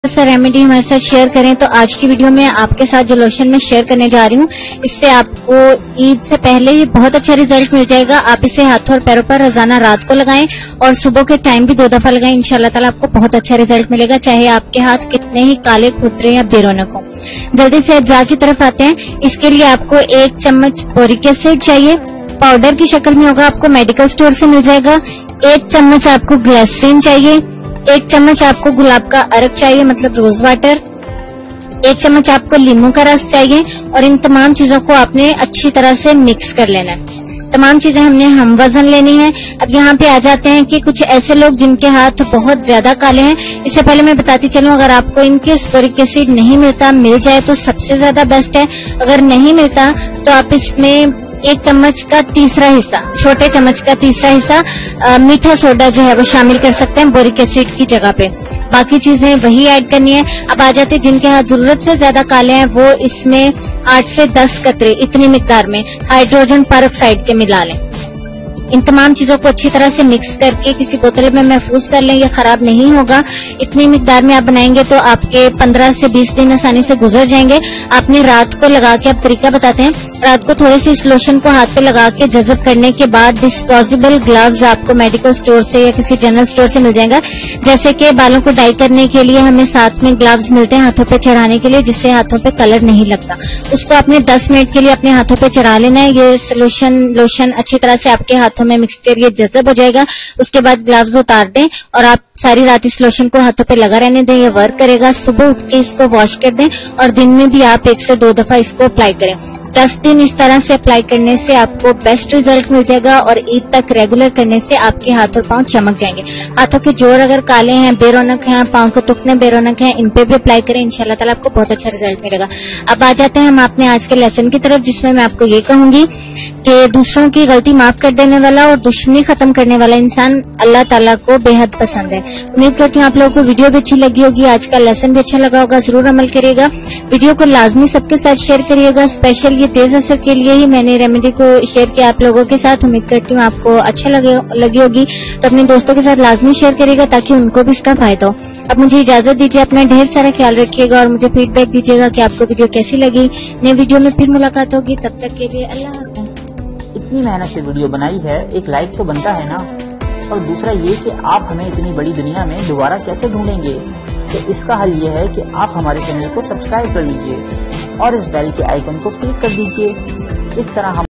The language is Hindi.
सा रेमेडी हमारे साथ शेयर करें। तो आज की वीडियो में आपके साथ जो लोशन मैं शेयर करने जा रही हूँ, इससे आपको ईद से पहले ही बहुत अच्छा रिजल्ट मिल जाएगा। आप इसे हाथों और पैरों पर रोजाना रात को लगाएं और सुबह के टाइम भी 2 दफा लगाएं। इंशाल्लाह ताला आपको बहुत अच्छा रिजल्ट मिलेगा, चाहे आपके हाथ कितने ही काले खुरदरे या बेरौनक हो। जल्दी से अज्जा की तरफ आते हैं। इसके लिए आपको 1 चम्मच बोरिक एसिड चाहिए, पाउडर की शक्ल में होगा, आपको मेडिकल स्टोर से मिल जाएगा। 1 चम्मच आपको ग्लिसरीन चाहिए, 1 चम्मच आपको गुलाब का अर्क चाहिए मतलब रोज वाटर, 1 चम्मच आपको नींबू का रस चाहिए और इन तमाम चीजों को आपने अच्छी तरह से मिक्स कर लेना है। तमाम चीजें हमने हम वजन लेनी है। अब यहाँ पे आ जाते हैं कि कुछ ऐसे लोग जिनके हाथ बहुत ज्यादा काले हैं। इससे पहले मैं बताती चलूं, अगर आपको इनके बोरिक एसिड नहीं मिलता, मिल जाए तो सबसे ज्यादा बेस्ट है। अगर नहीं मिलता तो आप इसमें 1 चम्मच का तीसरा हिस्सा, छोटे चम्मच का तीसरा हिस्सा मीठा सोडा जो है वो शामिल कर सकते हैं बोरिक एसिड की जगह पे। बाकी चीजें वही ऐड करनी है। अब आ जाते हैं जिनके हाथ जरूरत से ज्यादा काले हैं, वो इसमें 8 से 10 कतरे इतनी मिकदार में हाइड्रोजन पेरोक्साइड के मिला लें। इन तमाम चीजों को अच्छी तरह से मिक्स करके किसी बोतल में महफूज कर लें, ये खराब नहीं होगा। इतनी मिकदार में आप बनाएंगे तो आपके 15 से 20 दिन आसानी से गुजर जाएंगे। आपने रात को लगा के, अब तरीका बताते हैं, रात को थोड़े से इस लोशन को हाथ पे लगा के जज़ब करने के बाद डिस्पोजेबल ग्लव्स आपको मेडिकल स्टोर से या किसी जनरल स्टोर से मिल जाएगा। जैसे कि बालों को डाई करने के लिए हमें साथ में ग्लव्स मिलते हैं हाथों पे चढ़ाने के लिए, जिससे हाथों पे कलर नहीं लगता। उसको आपने 10 मिनट के लिए अपने हाथों पे चढ़ा लेना है। ये लोशन अच्छी तरह से आपके हाथों में मिक्सचर ये जज़ब हो जाएगा। उसके बाद ग्लव्स उतार दें और आप सारी रात इस लोशन को हाथों पे लगा रहने दें, ये वर्क करेगा। सुबह उठ के इसको वॉश कर दें और दिन में भी आप 1 से 2 दफा इसको अप्लाई करें। 10 दिन इस तरह से अप्लाई करने से आपको बेस्ट रिजल्ट मिल जाएगा और ईद तक रेगुलर करने से आपके हाथ और पांव चमक जाएंगे। हाथों के जोड़ अगर काले हैं, बेरौनक हैं, पांव के टुकने बेरौनक हैं, इन पे भी अप्लाई करें, इंशाल्लाह ताला आपको बहुत अच्छा रिजल्ट मिलेगा। अब आ जाते हैं हम अपने आज के लेसन की तरफ, जिसमें मैं आपको ये कहूंगी कि दूसरों की गलती माफ कर देने वाला और दुश्मनी खत्म करने वाला इंसान अल्लाह ताला को बेहद पसंद है। उम्मीद करती हूँ आप लोगों को वीडियो भी अच्छी लगी होगी, आज का लेसन भी अच्छा लगा होगा। जरूर अमल करिएगा, वीडियो को लाजमी सबके साथ शेयर करिएगा। स्पेशल ये तेज असर के लिए ही मैंने रेमेडी को शेयर किया आप लोगों के साथ। उम्मीद करती हूँ आपको अच्छा लगी होगी, तो अपने दोस्तों के साथ लाजमी शेयर करिएगा ताकि उनको भी इसका फायदा हो। अब मुझे इजाजत दीजिए, अपना ढेर सारा ख्याल रखिएगा और मुझे फीडबैक दीजिएगा कि आपको वीडियो कैसी लगी। नई वीडियो में फिर मुलाकात होगी, तब तक के लिए अल्लाह हाफ़िज़। इतनी मेहनत से वीडियो बनाई है, एक लाइक तो बनता है ना। और दूसरा ये कि आप हमें इतनी बड़ी दुनिया में दोबारा कैसे ढूंढेंगे, तो इसका हल ये है कि आप हमारे चैनल को सब्सक्राइब कर लीजिए और इस बेल के आइकन को क्लिक कर दीजिए। इस तरह हम